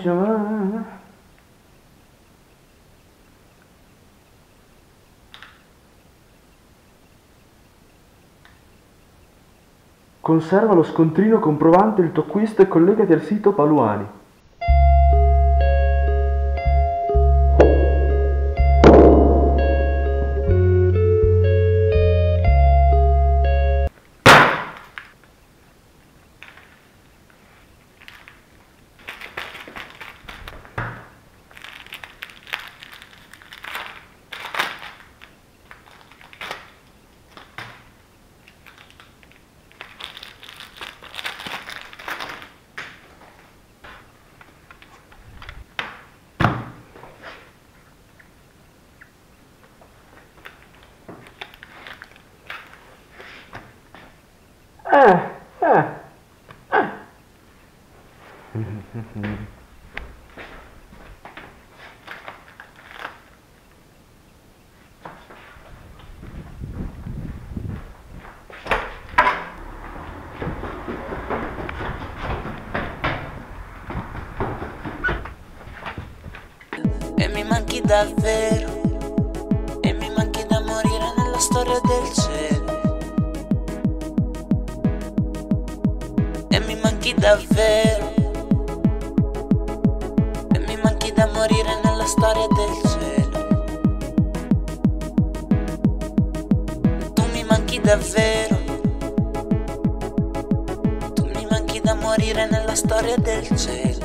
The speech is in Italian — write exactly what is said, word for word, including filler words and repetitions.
Giovanna. Conserva lo scontrino comprovante il tuo acquisto e collegati al sito Paluani. Eh, eh, eh. E mi manchi davvero, e mi manchi da morire nella storia del cielo. E mi manchi davvero, e mi manchi da morire nella storia del cielo. Tu mi manchi davvero, tu mi manchi da morire nella storia del cielo.